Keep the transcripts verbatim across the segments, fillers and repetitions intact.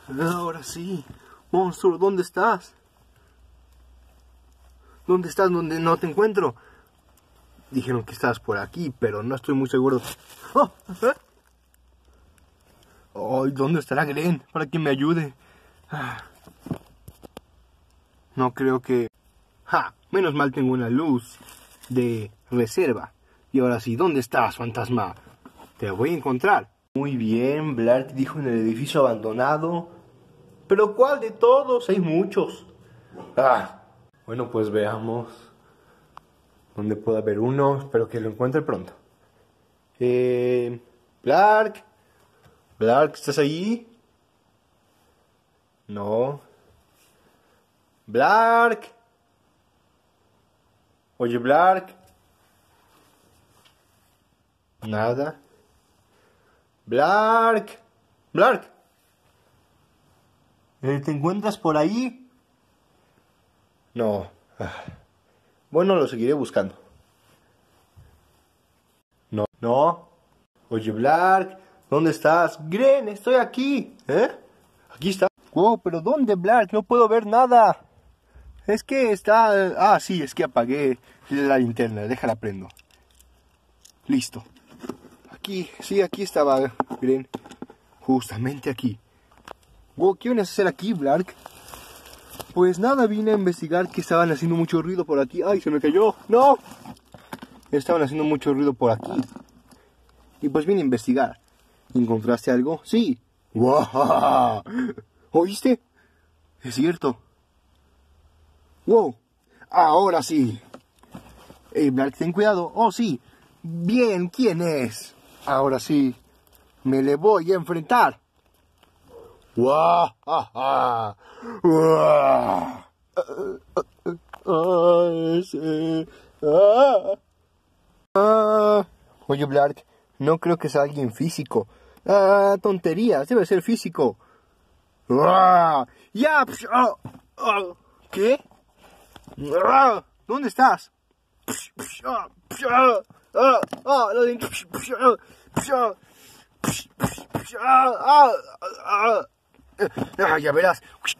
Ahora sí. Monstruo, ¿dónde estás? ¿Dónde estás? ¿Dónde no te encuentro? Dijeron que estabas por aquí, pero no estoy muy seguro. ¡Oh! ¿Eh? Oh, ¿dónde estará Glenn? Para que me ayude. Ah. No creo que... ¡Ja! Menos mal tengo una luz de reserva. Y ahora sí, ¿dónde estás, fantasma? Te voy a encontrar. Muy bien, Blark dijo en el edificio abandonado. ¿Pero cuál de todos? Hay muchos. Ah, bueno, pues veamos dónde puede haber uno. Espero que lo encuentre pronto. Eh, Blark. Blark, ¿estás ahí? No. Blark. Oye, Blark. Nada. Blark. Blark. ¿Te encuentras por ahí? No. Bueno, lo seguiré buscando. No. No. Oye, Blark. ¿Dónde estás? Gren, estoy aquí. ¿Eh? Aquí está. Wow, pero ¿dónde, Blark? No puedo ver nada. Es que está... Ah, sí, es que apagué la linterna. Déjala prendo. Listo. Aquí, sí, aquí estaba Gren. Justamente aquí. Wow, ¿qué vienes a hacer aquí, Blark? Pues nada, vine a investigar que estaban haciendo mucho ruido por aquí. ¡Ay, se me cayó! ¡No! Estaban haciendo mucho ruido por aquí. Y pues vine a investigar. ¿Encontraste algo? ¡Sí! ¡Wow! ¿Oíste? Es cierto. ¡Wow! Ahora sí. Hey, Blark, ten cuidado. ¡Oh, sí! Bien, ¿quién es? Ahora sí. Me le voy a enfrentar. ¡Wow! ¡Ah, ah! Oye, Blark, no creo que sea alguien físico. Ah, tonterías, debe ser físico. ¡Ah! ¡Ya! ¿Qué? ¿Dónde estás? Ah, ya verás.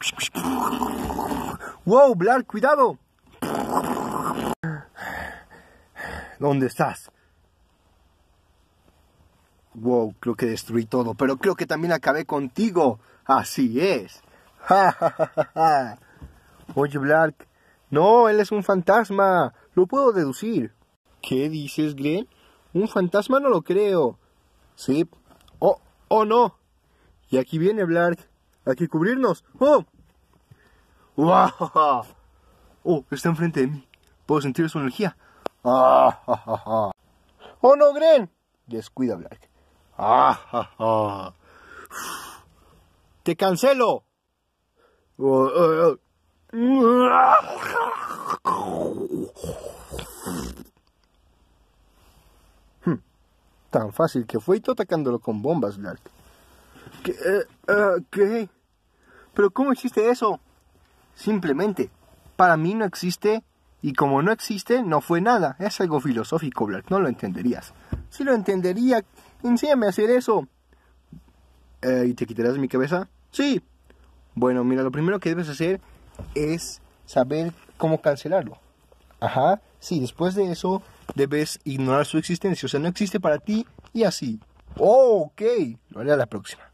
Wow, Blark, cuidado. ¿Dónde estás? Wow, creo que destruí todo, pero creo que también acabé contigo. Así es. Oye, Blark. No, él es un fantasma. Lo puedo deducir. ¿Qué dices, Glenn? Un fantasma no lo creo. Sí. Oh, oh no. Y aquí viene Blark. Hay que cubrirnos. ¡Oh! ¡Wow! ¡Oh! Está enfrente de mí. Puedo sentir su energía. ¡Ah! Ja, ja, ja. ¡Oh no, Gren! Descuida, Blark. ¡Ah! Ja, ja. ¡Te cancelo! Oh, oh, oh. Hmm. Tan fácil que fue y tú atacándolo con bombas, Blark. ¿Qué? Uh, uh, ¿Qué? ¿Pero cómo existe eso? Simplemente, para mí no existe, y como no existe, no fue nada. Es algo filosófico, Blark, no lo entenderías. Si lo entendería, enséñame a hacer eso. Eh, ¿Y te quitarás de mi cabeza? Sí. Bueno, mira, lo primero que debes hacer es saber cómo cancelarlo. Ajá, sí, después de eso debes ignorar su existencia. O sea, no existe para ti y así. Oh, ok, lo haré a la próxima.